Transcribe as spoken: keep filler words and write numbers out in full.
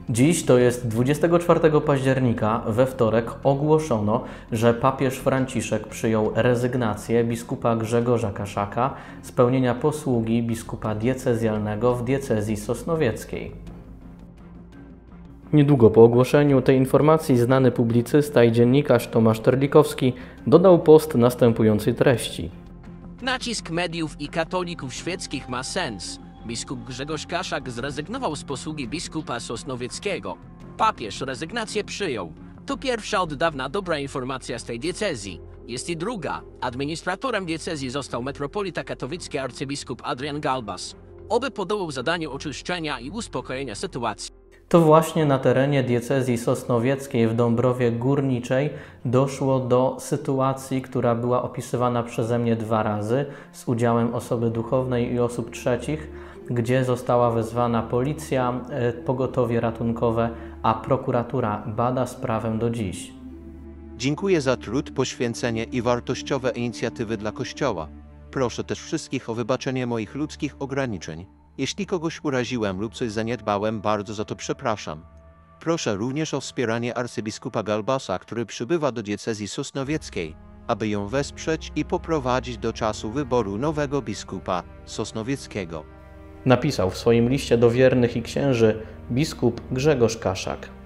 Dziś, to jest dwudziestego czwartego października, we wtorek ogłoszono, że papież Franciszek przyjął rezygnację biskupa Grzegorza Kaszaka z pełnienia posługi biskupa diecezjalnego w diecezji sosnowieckiej. Niedługo po ogłoszeniu tej informacji znany publicysta i dziennikarz Tomasz Terlikowski dodał post następującej treści. Nacisk mediów i katolików świeckich ma sens. Biskup Grzegorz Kaszak zrezygnował z posługi biskupa sosnowieckiego. Papież rezygnację przyjął. To pierwsza od dawna dobra informacja z tej diecezji. Jest i druga. Administratorem diecezji został metropolita katowicki arcybiskup Adrian Galbas. Oby podołał zadaniu oczyszczenia i uspokojenia sytuacji. To właśnie na terenie diecezji sosnowieckiej w Dąbrowie Górniczej doszło do sytuacji, która była opisywana przeze mnie dwa razy z udziałem osoby duchownej i osób trzecich, gdzie została wezwana policja, pogotowie ratunkowe, a prokuratura bada sprawę do dziś. Dziękuję za trud, poświęcenie i wartościowe inicjatywy dla Kościoła. Proszę też wszystkich o wybaczenie moich ludzkich ograniczeń. Jeśli kogoś uraziłem lub coś zaniedbałem, bardzo za to przepraszam. Proszę również o wspieranie arcybiskupa Galbasa, który przybywa do diecezji sosnowieckiej, aby ją wesprzeć i poprowadzić do czasu wyboru nowego biskupa sosnowieckiego. Napisał w swoim liście do wiernych i księży biskup Grzegorz Kaszak.